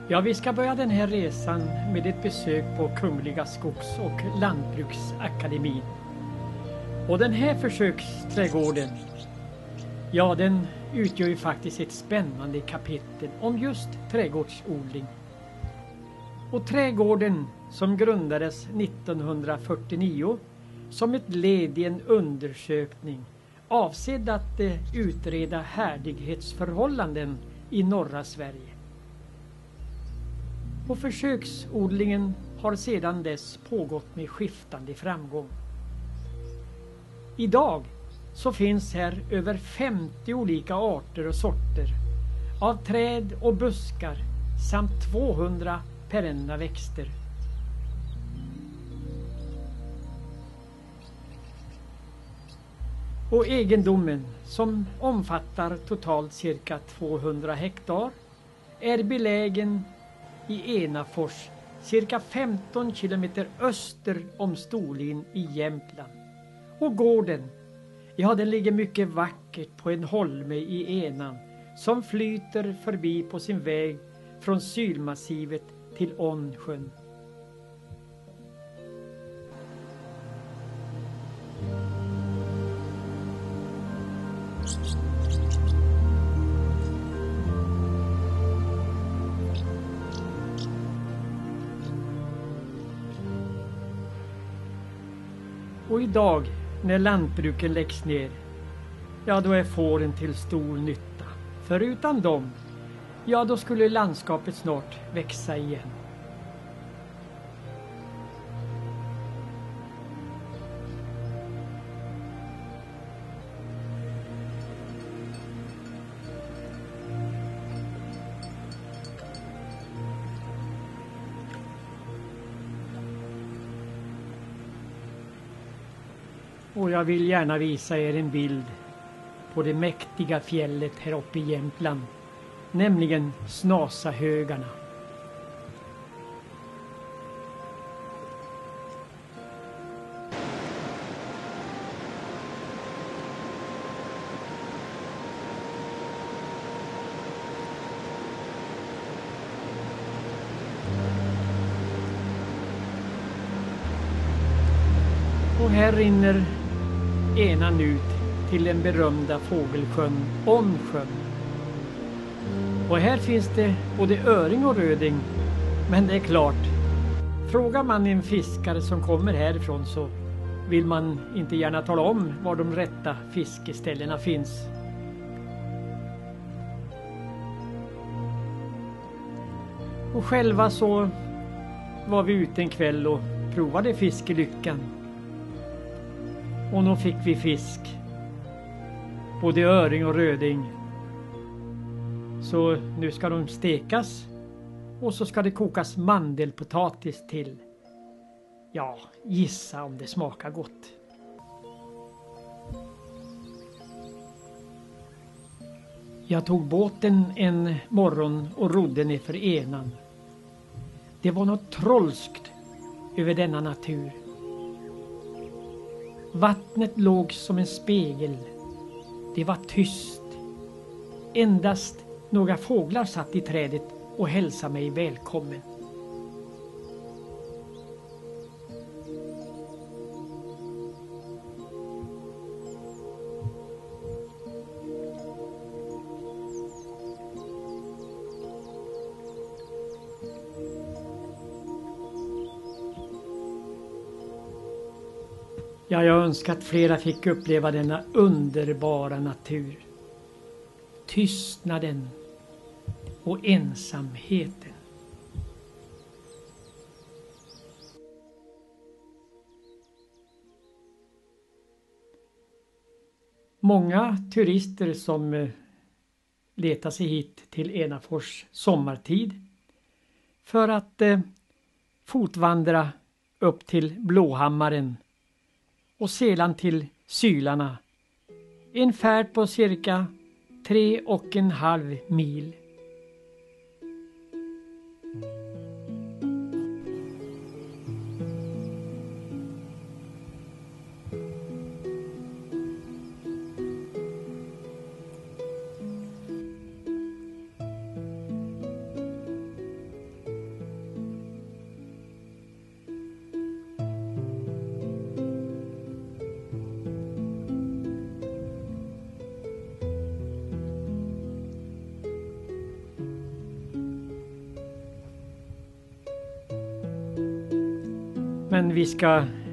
Ja, vi ska börja den här resan med ett besök på Kungliga Skogs- och Lantbruksakademin. Och den här försöksträdgården, ja, den utgör ju faktiskt ett spännande kapitel om just trädgårdsodling. Och trädgården som grundades 1949 som ett led i en undersökning avsedd att utreda härdighetsförhållanden i norra Sverige. Och försöksodlingen har sedan dess pågått med skiftande framgång. Idag så finns här över 50 olika arter och sorter av träd och buskar samt 200 perenna växter. Och egendomen, som omfattar totalt cirka 200 hektar, är belägen i Enafors, cirka 15 kilometer öster om Storlien i Jämtland. Och gården, ja, den ligger mycket vackert på en holme i Enan som flyter förbi på sin väg från Sylmassivet till Ånsjön. Och idag när lantbruken läggs ner, ja, då är fåren till stor nytta. För utan dem, ja, då skulle landskapet snart växa igen. Och jag vill gärna visa er en bild på det mäktiga fjället här uppe i Jämtland, nämligen Snasahögarna. Och här rinner Enan ut till den berömda fågelsjön Ånsjön. Och här finns det både öring och röding, men det är klart, frågar man en fiskare som kommer härifrån så vill man inte gärna tala om var de rätta fiskeställena finns. Och själva så var vi ute en kväll och provade fiskelyckan. Och då fick vi fisk, både öring och röding. Så nu ska de stekas och så ska det kokas mandelpotatis till. Ja, gissa om det smakar gott. Jag tog båten en morgon och rodde ner för Enan. Det var något trollskt över denna natur. Vattnet låg som en spegel. Det var tyst. Endast några fåglar satt i trädet och hälsade mig välkommen. Ja, jag önskar att flera fick uppleva denna underbara natur. Tystnaden och ensamheten. Många turister som letar sig hit till Enafors sommartid för att fotvandra upp till Blåhammaren och sedan till Sylarna. En färd på cirka 3,5 mil. Men vi ska